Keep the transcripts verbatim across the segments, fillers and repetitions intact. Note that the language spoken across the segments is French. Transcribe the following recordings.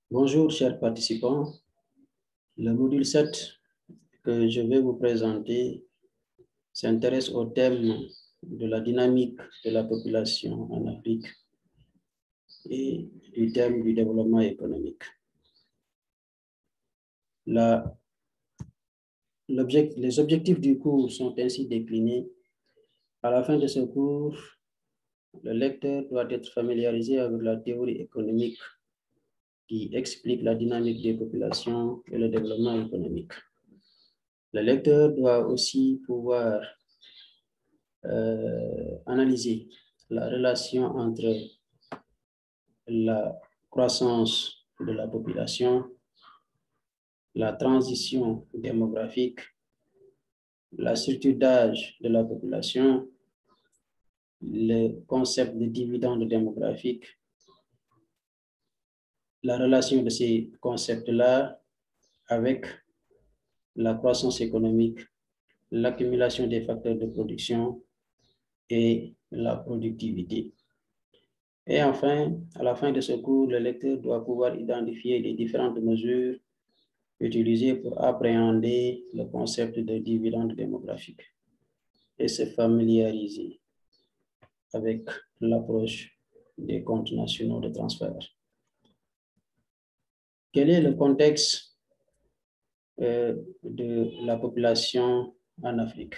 Bonjour, chers participants. Le module sept que je vais vous présenter s'intéresse au thème de la dynamique de la population en Afrique et du thème du développement économique. La, l'object, les objectifs du cours sont ainsi déclinés. À la fin de ce cours, le lecteur doit être familiarisé avec la théorie économique qui explique la dynamique des populations et le développement économique. Le lecteur doit aussi pouvoir euh, analyser la relation entre la croissance de la population, la transition démographique, la structure d'âge de la population, le concept de dividende démographique, la relation de ces concepts-là avec la croissance économique, l'accumulation des facteurs de production et la productivité. Et enfin, à la fin de ce cours, le lecteur doit pouvoir identifier les différentes mesures utilisées pour appréhender le concept de dividende démographique et se familiariser avec l'approche des comptes nationaux de transfert. Quel est le contexte euh, de la population en Afrique?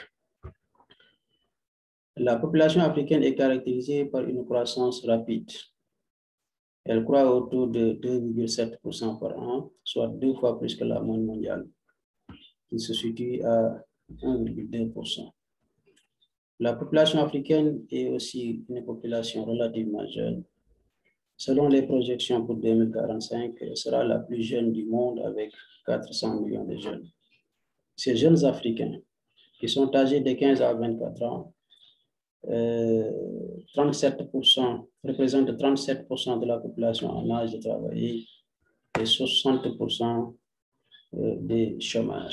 La population africaine est caractérisée par une croissance rapide. Elle croît autour de deux virgule sept pour cent par an, soit deux fois plus que la moyenne mondiale, qui se situe à un virgule deux pour cent. La population africaine est aussi une population relativement jeune. Selon les projections pour deux mille quarante-cinq, elle sera la plus jeune du monde avec quatre cents millions de jeunes. Ces jeunes Africains, qui sont âgés de quinze à vingt-quatre ans, euh, trente-sept pour cent, représentent trente-sept pour cent de la population en âge de travailler et soixante pour cent des chômeurs.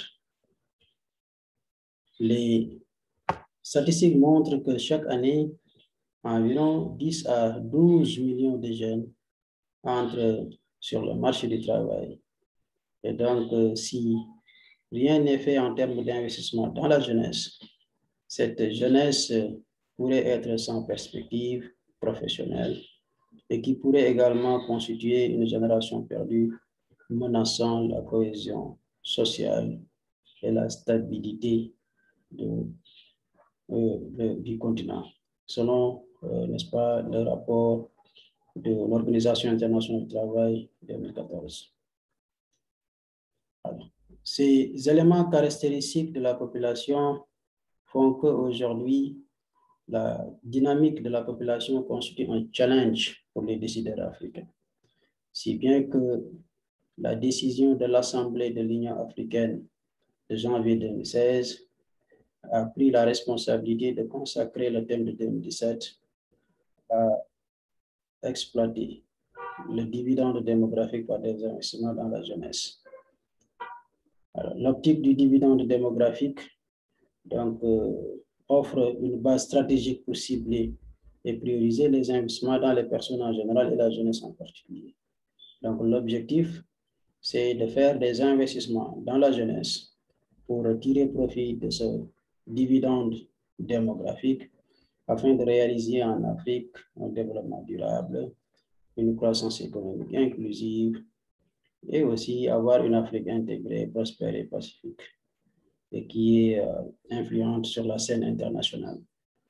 Les statistiques montrent que chaque année, environ dix à douze millions de jeunes entrent sur le marché du travail. Et donc, si rien n'est fait en termes d'investissement dans la jeunesse, cette jeunesse pourrait être sans perspective professionnelle et qui pourrait également constituer une génération perdue, menaçant la cohésion sociale et la stabilité de, euh, de, du continent, selon, euh, n'est-ce pas, le rapport de l'Organisation internationale du travail deux mille quatorze. Alors, ces éléments caractéristiques de la population font qu'aujourd'hui, la dynamique de la population constitue un challenge pour les décideurs africains. Si bien que la décision de l'Assemblée de l'Union africaine de janvier deux mille seize a pris la responsabilité de consacrer le thème de deux mille dix-sept à exploiter le dividende démographique par des investissements dans la jeunesse. L'optique du dividende démographique donc, euh, offre une base stratégique pour cibler et prioriser les investissements dans les personnes en général et la jeunesse en particulier. Donc, l'objectif, c'est de faire des investissements dans la jeunesse pour tirer profit de ce dividende démographique afin de réaliser en Afrique un développement durable, une croissance économique inclusive et aussi avoir une Afrique intégrée, prospère et pacifique et qui est euh, influente sur la scène internationale.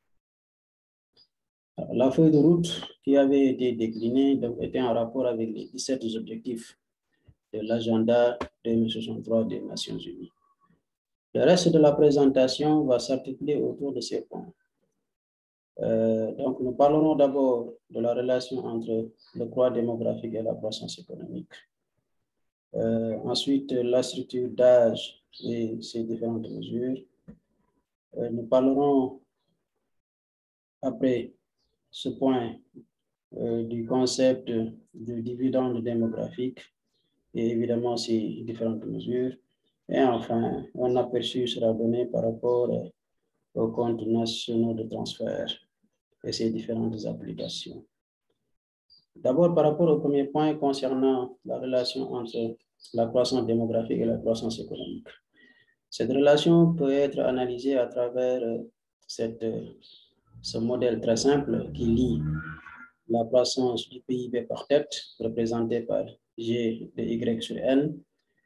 Alors, la feuille de route qui avait été déclinée donc, était en rapport avec les dix-sept objectifs de l'agenda deux mille soixante-trois des Nations Unies. Le reste de la présentation va s'articuler autour de ces points. Euh, donc, nous parlerons d'abord de la relation entre le croît démographique et la croissance économique. Euh, ensuite, la structure d'âge et ses différentes mesures. Euh, nous parlerons après ce point euh, du concept de dividende démographique et évidemment ses différentes mesures. Et enfin, un aperçu sera donné par rapport aux comptes nationaux de transfert et ses différentes applications. D'abord, par rapport au premier point concernant la relation entre la croissance démographique et la croissance économique. Cette relation peut être analysée à travers cette, ce modèle très simple qui lie la croissance du P I B par tête, représentée par G de Y sur N,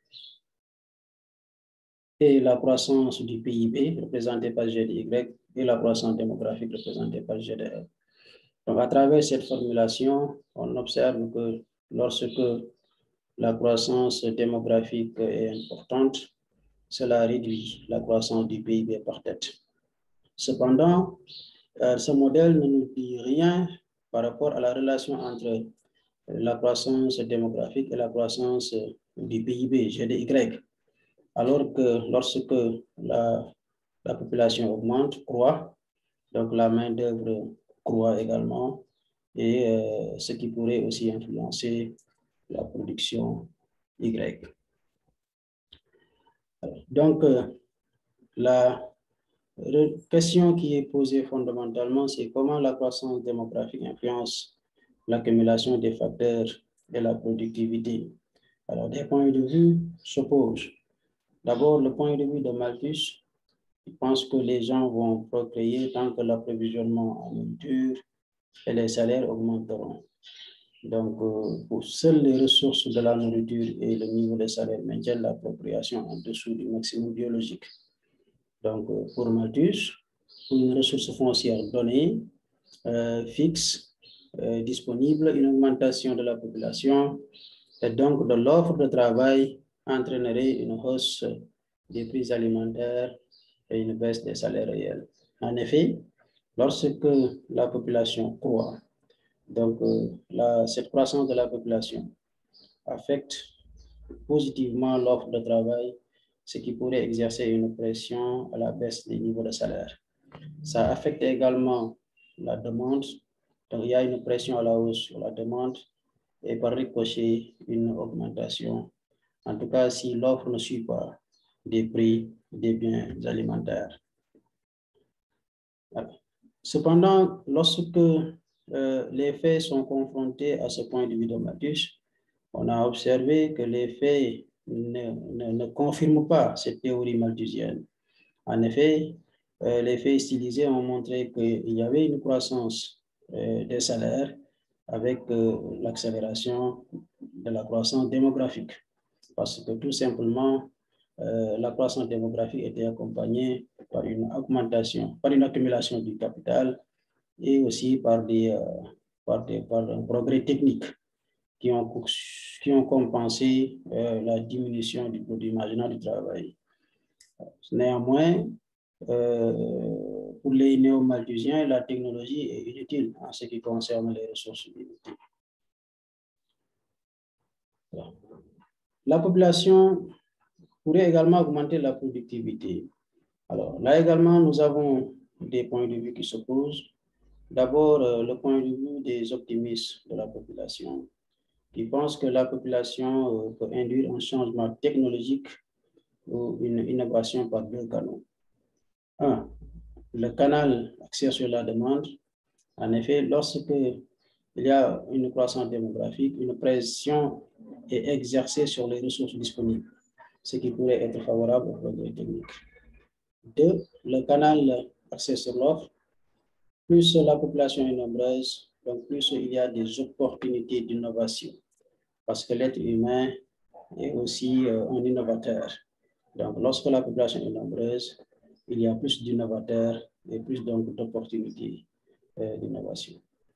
et la croissance du P I B, représentée par G de Y, et la croissance démographique, représentée par G de L. Donc, à travers cette formulation, on observe que lorsque la croissance démographique est importante, cela réduit la croissance du P I B par tête. Cependant, euh, ce modèle ne nous dit rien par rapport à la relation entre la croissance démographique et la croissance du P I B, G de Y. Alors que lorsque la, la population augmente, croît, donc la main-d'œuvre croît également, et euh, ce qui pourrait aussi influencer la production Y. Donc, euh, la question qui est posée fondamentalement, c'est comment la croissance démographique influence l'accumulation des facteurs et la productivité. Alors, des points de vue s'opposent. D'abord, le point de vue de Malthus, il pense que les gens vont procréer tant que l'approvisionnement en nourriture et les salaires augmenteront. Donc, euh, pour seules les ressources de la nourriture et le niveau des salaires maintiennent la procréation en dessous du maximum biologique. Donc, euh, pour Malthus, une ressource foncière donnée, euh, fixe, euh, disponible, une augmentation de la population et donc de l'offre de travail entraînerait une hausse des prix alimentaires et une baisse des salaires réels. En effet, lorsque la population croît, donc euh, la, cette croissance de la population affecte positivement l'offre de travail, ce qui pourrait exercer une pression à la baisse des niveaux de salaire. Ça affecte également la demande, donc il y a une pression à la hausse sur la demande et par ricochet une augmentation, en tout cas si l'offre ne suit pas des prix des biens alimentaires. Cependant, lorsque euh, les faits sont confrontés à ce point de vue de Malthus, on a observé que les faits ne, ne, ne confirment pas cette théorie malthusienne. En effet, euh, les faits stylisés ont montré qu'il y avait une croissance euh, des salaires avec euh, l'accélération de la croissance démographique. Parce que tout simplement, euh, la croissance démographique était accompagnée par une augmentation, par une accumulation du capital et aussi par, des, euh, par, des, par un progrès technique qui ont, qui ont compensé euh, la diminution du produit marginal du travail. Néanmoins, euh, pour les néo-malthusiens, la technologie est inutile en ce qui concerne les ressources limitées. La population pourrait également augmenter la productivité. Alors là également, nous avons des points de vue qui s'opposent. D'abord, euh, le point de vue des optimistes de la population, qui pensent que la population euh, peut induire un changement technologique ou une innovation par deux canaux. Un, le canal axé sur la demande. En effet, lorsque il y a une croissance démographique, une pression est exercée sur les ressources disponibles, ce qui pourrait être favorable au progrès technique. Deux, le canal axé sur l'offre. Plus la population est nombreuse, donc plus il y a des opportunités d'innovation, parce que l'être humain est aussi euh, un innovateur. Donc, lorsque la population est nombreuse, il y a plus d'innovateurs et plus donc d'opportunités euh, d'innovation.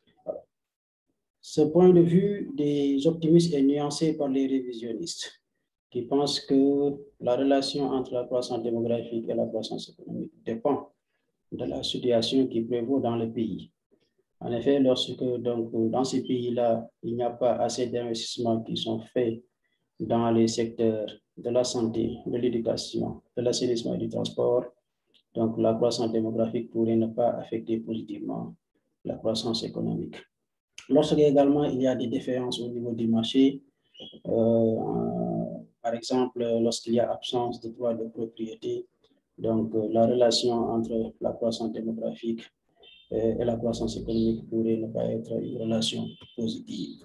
Ce point de vue des optimistes est nuancé par les révisionnistes, qui pensent que la relation entre la croissance démographique et la croissance économique dépend de la situation qui prévaut dans le pays. En effet, lorsque donc, dans ces pays-là, il n'y a pas assez d'investissements qui sont faits dans les secteurs de la santé, de l'éducation, de l'assainissement et du transport, donc la croissance démographique pourrait ne pas affecter positivement la croissance économique. Lorsque également il y a des différences au niveau du marché, euh, par exemple, lorsqu'il y a absence de droit de propriété, donc euh, la relation entre la croissance démographique et la croissance économique pourrait ne pas être une relation positive.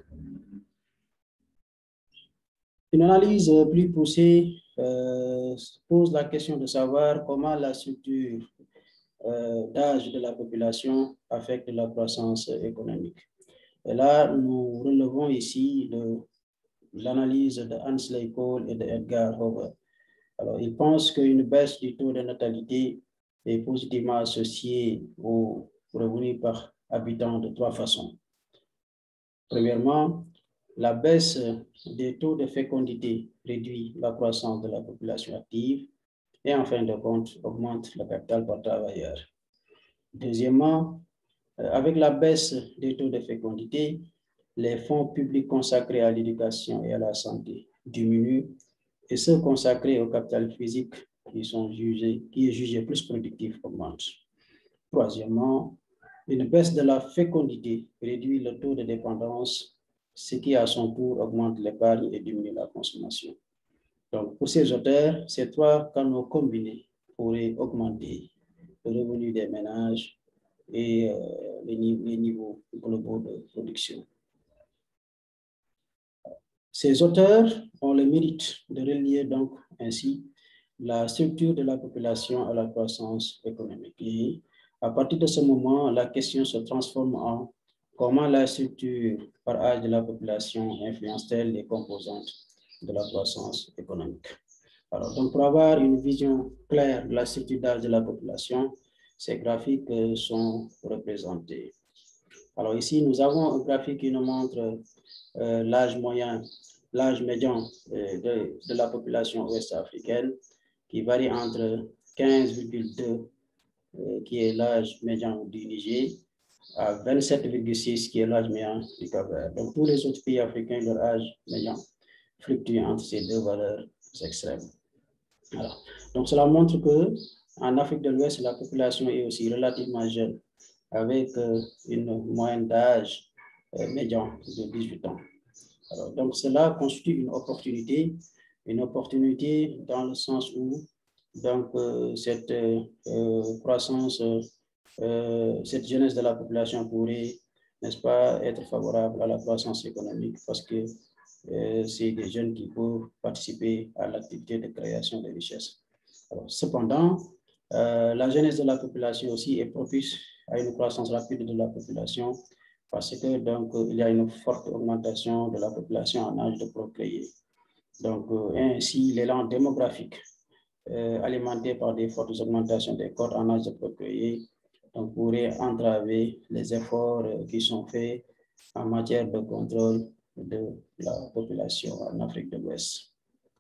Une analyse plus poussée euh, pose la question de savoir comment la structure euh, d'âge de la population affecte la croissance économique. Et là, nous relevons ici l'analyse de Hansley Cole et de Edgar Hoover. Alors, ils pensent qu'une baisse du taux de natalité est positivement associée aux revenus par habitant de trois façons. Premièrement, la baisse des taux de fécondité réduit la croissance de la population active et en fin de compte augmente le capital par travailleur. Deuxièmement, avec la baisse des taux de fécondité, les fonds publics consacrés à l'éducation et à la santé diminuent et ceux consacrés au capital physique qui, sont jugés, qui est jugé plus productif augmentent. Troisièmement, une baisse de la fécondité réduit le taux de dépendance, ce qui à son tour augmente l'épargne et diminue la consommation. Donc, pour ces auteurs, ces trois canaux combinés pourraient augmenter le revenu des ménages et euh, les, les niveaux globaux de production. Ces auteurs ont le mérite de relier donc ainsi la structure de la population à la croissance économique. Et à partir de ce moment, la question se transforme en comment la structure par âge de la population influence-t-elle les composantes de la croissance économique. Alors, donc pour avoir une vision claire de la structure d'âge de la population, ces graphiques sont représentés. Alors ici, nous avons un graphique qui nous montre euh, l'âge moyen, l'âge médian euh, de, de la population ouest-africaine qui varie entre quinze virgule deux, euh, qui est l'âge médian du Niger, à vingt-sept virgule six, qui est l'âge médian du Cap-Vert. Donc tous les autres pays africains, leur âge médian fluctue entre ces deux valeurs extrêmes. Alors, donc cela montre que en Afrique de l'Ouest, la population est aussi relativement jeune, avec euh, une moyenne d'âge euh, médian de dix-huit ans. Alors, donc cela constitue une opportunité, une opportunité dans le sens où donc, euh, cette euh, croissance, euh, cette jeunesse de la population pourrait, n'est-ce pas, être favorable à la croissance économique parce que euh, c'est des jeunes qui peuvent participer à l'activité de création de richesses. Alors, cependant, euh, la jeunesse de la population aussi est propice à une croissance rapide de la population parce que donc il y a une forte augmentation de la population en âge de procréer. Donc, euh, ainsi, l'élan démographique euh, alimenté par des fortes augmentations des corps en âge de procréer donc, pourrait entraver les efforts euh, qui sont faits en matière de contrôle de la population en Afrique de l'Ouest.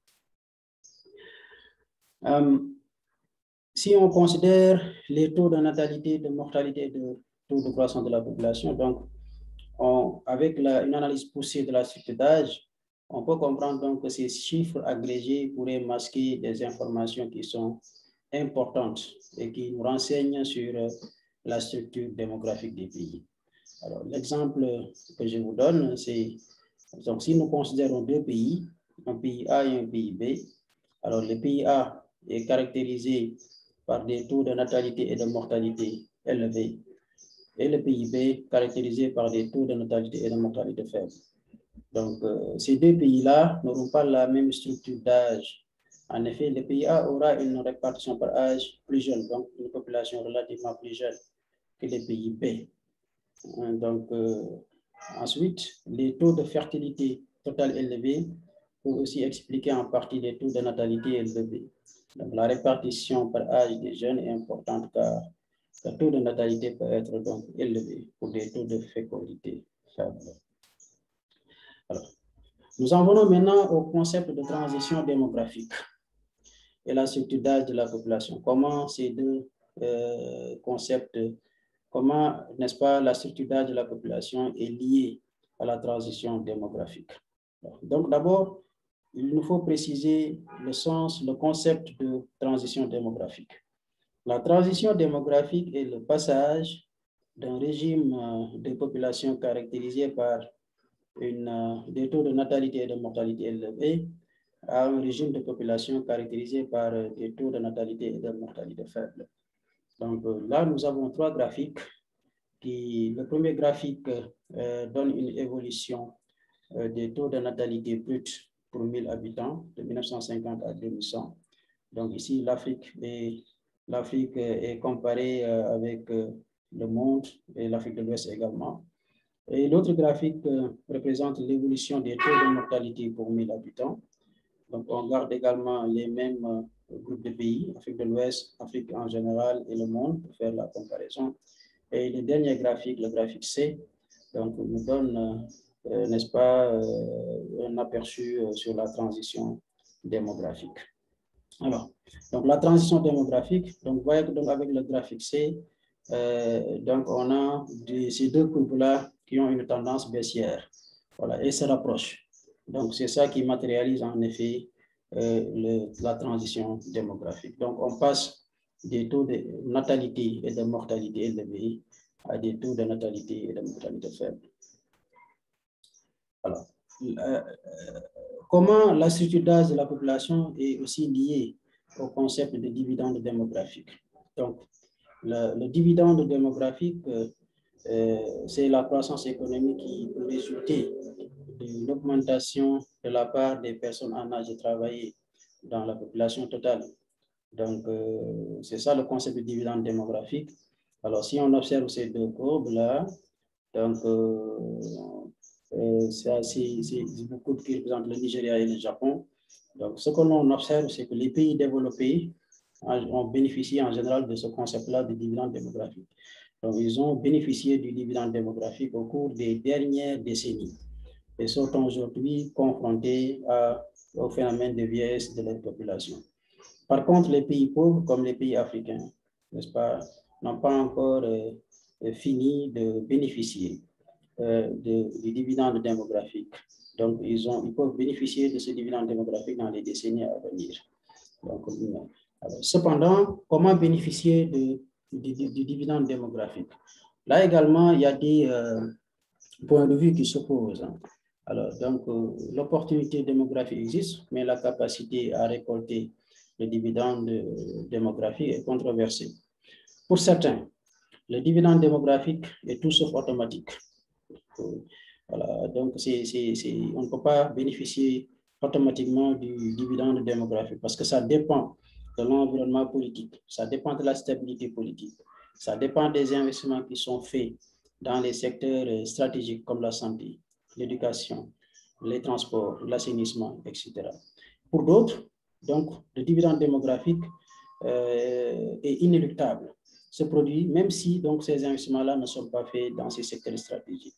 Euh, si on considère les taux de natalité, de mortalité, de taux de croissance de la population, donc on, avec la, une analyse poussée de la structure d'âge, on peut comprendre donc que ces chiffres agrégés pourraient masquer des informations qui sont importantes et qui nous renseignent sur la structure démographique des pays. Alors, l'exemple que je vous donne, c'est, donc, si nous considérons deux pays, un pays A et un pays B, alors le pays A est caractérisé par des taux de natalité et de mortalité élevés, et le pays B caractérisé par des taux de natalité et de mortalité faibles. Donc, euh, ces deux pays-là n'auront pas la même structure d'âge. En effet, le pays A aura une répartition par âge plus jeune, donc une population relativement plus jeune que les pays B. Donc, euh, ensuite, les taux de fertilité totale élevés peuvent aussi expliquer en partie les taux de natalité élevés. Donc, la répartition par âge des jeunes est importante car le taux de natalité peut être donc élevé pour des taux de fécondité faibles. Alors, nous en venons maintenant au concept de transition démographique et la structure d'âge de la population. Comment ces deux euh, concepts, comment, n'est-ce pas, la structure d'âge de la population est liée à la transition démographique. Donc, d'abord, il nous faut préciser le sens, le concept de transition démographique. La transition démographique est le passage d'un régime de population caractérisé par une, uh, des taux de natalité et de mortalité élevés à un régime de population caractérisé par uh, des taux de natalité et de mortalité faibles. Donc uh, là, nous avons trois graphiques qui, le premier graphique euh, donne une évolution euh, des taux de natalité brut pour mille habitants de mille neuf cent cinquante à deux mille cent. Donc ici, l'Afrique est, l'Afrique est comparée euh, avec euh, le monde et l'Afrique de l'Ouest également. Et l'autre graphique euh, représente l'évolution des taux de mortalité pour mille habitants. Donc on garde également les mêmes euh, groupes de pays, Afrique de l'Ouest, Afrique en général et le monde pour faire la comparaison. Et le dernier graphique, le graphique C, donc nous donne, euh, n'est-ce pas, euh, un aperçu euh, sur la transition démographique. Alors, donc la transition démographique, donc vous voyez que donc avec le graphique C, euh, donc on a des, ces deux courbes-là qui ont une tendance baissière, voilà, et se rapprochent. Donc c'est ça qui matérialise en effet euh, le, la transition démographique. Donc on passe des taux de natalité et de mortalité élevés à des taux de natalité et de mortalité faibles. Alors, euh, comment la structure d'âge de la population est aussi liée au concept de dividende démographique. Donc, le, le dividende démographique, euh, c'est la croissance économique qui peut résulter de l'augmentation de la part des personnes en âge de travailler dans la population totale. Donc, euh, c'est ça le concept de dividende démographique. Alors, si on observe ces deux courbes-là, donc, euh, c'est beaucoup qui représentent le Nigeria et le Japon. Donc, ce que l'on observe, c'est que les pays développés ont bénéficié en général de ce concept-là de dividende démographique. Donc, ils ont bénéficié du dividende démographique au cours des dernières décennies et sont aujourd'hui confrontés à, au phénomène de vieillesse de leur population. Par contre, les pays pauvres, comme les pays africains, n'est-ce pas, n'ont pas encore euh, fini de bénéficier euh, de, du dividende démographique. Donc, ils, ont, ils peuvent bénéficier de ce dividende démographique dans les décennies à venir. Donc, alors, cependant, comment bénéficier de, de, de, du dividende démographique? Là également, il y a des euh, points de vue qui s'opposent. Alors, donc, euh, l'opportunité démographique existe, mais la capacité à récolter le dividende démographique est controversée. Pour certains, le dividende démographique est tout sauf automatique. Voilà, donc c'est, c'est, c'est, on ne peut pas bénéficier automatiquement du dividende démographique parce que ça dépend de l'environnement politique, ça dépend de la stabilité politique, ça dépend des investissements qui sont faits dans les secteurs stratégiques comme la santé, l'éducation, les transports, l'assainissement, et cetera. Pour d'autres, donc, le dividende démographique euh, est inéluctable, ce produit, même si donc, ces investissements-là ne sont pas faits dans ces secteurs stratégiques.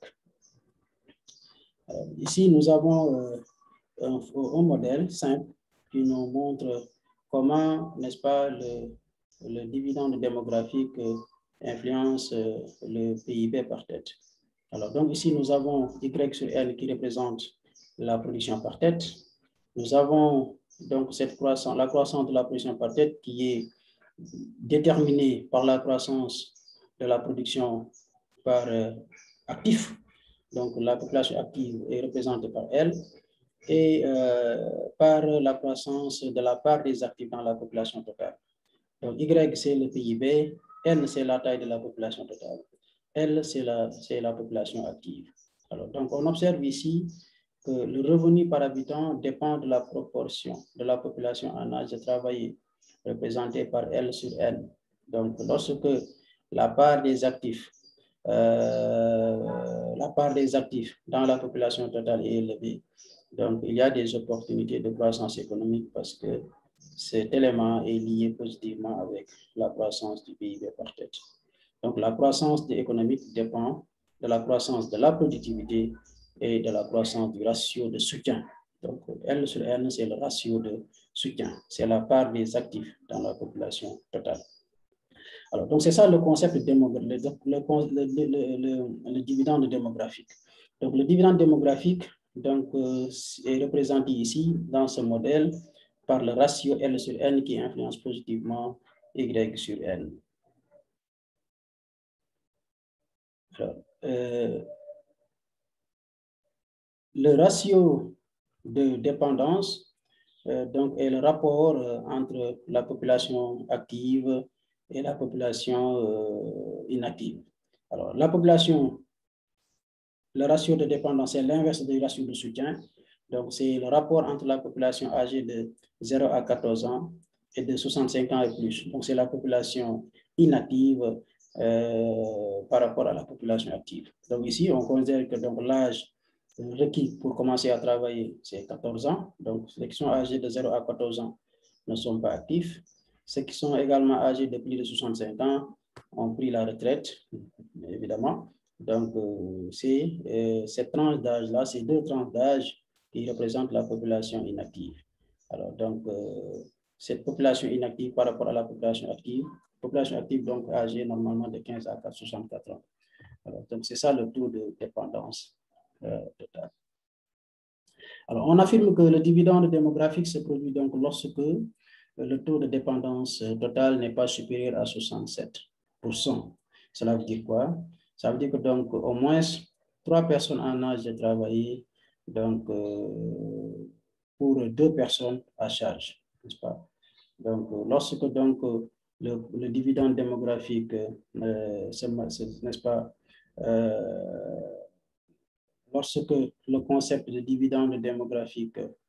Alors, ici, nous avons euh, un, un modèle simple qui nous montre comment, n'est-ce pas, le, le dividende démographique euh, influence euh, le P I B par tête. Alors, donc ici, nous avons Y sur N qui représente la production par tête. Nous avons donc cette croissance, la croissance de la production par tête qui est déterminée par la croissance de la production par euh, actif. Donc, la population active est représentée par L et euh, par la croissance de la part des actifs dans la population totale. Donc, Y, c'est le P I B, N, c'est la taille de la population totale, L, c'est la, c'est la population active. Alors, donc, on observe ici que le revenu par habitant dépend de la proportion de la population en âge de travailler, représentée par L sur N. Donc, lorsque la part des actifs Euh, la part des actifs dans la population totale est élevée. Donc, il y a des opportunités de croissance économique parce que cet élément est lié positivement avec la croissance du P I B par tête. Donc, la croissance économique dépend de la croissance de la productivité et de la croissance du ratio de soutien. Donc, L sur N, c'est le ratio de soutien. C'est la part des actifs dans la population totale. Alors, donc, c'est ça le concept de le, le, le, le, le dividende démographique. Donc, le dividende démographique donc, euh, est représenté ici dans ce modèle par le ratio L sur N qui influence positivement Y sur N. Alors, euh, le ratio de dépendance euh, donc, est le rapport euh, entre la population active et la population euh, inactive. Alors, la population, le ratio de dépendance, c'est l'inverse du ratio de soutien. Donc, c'est le rapport entre la population âgée de zéro à quatorze ans et de soixante-cinq ans et plus. Donc, c'est la population inactive euh, par rapport à la population active. Donc, ici, on considère que l'âge requis pour commencer à travailler, c'est quatorze ans. Donc, ceux qui sont âgés de zéro à quatorze ans ne sont pas actifs. Ceux qui sont également âgés de plus de soixante-cinq ans ont pris la retraite, évidemment. Donc, euh, c'est euh, cette tranche d'âge-là, ces deux tranches d'âge qui représentent la population inactive. Alors, donc, euh, cette population inactive par rapport à la population active, population active donc âgée normalement de quinze à soixante-quatre ans. Alors, donc, c'est ça le taux de dépendance euh, totale. Alors, on affirme que le dividende démographique se produit donc lorsque le taux de dépendance totale n'est pas supérieur à soixante-sept pour cent. Cela veut dire quoi? Ça veut dire que donc au moins trois personnes en âge de travailler, donc euh, pour deux personnes à charge, n'est-ce pas? Donc, lorsque donc le, le dividende démographique, euh, n'est-ce pas, euh, lorsque le concept de dividende démographique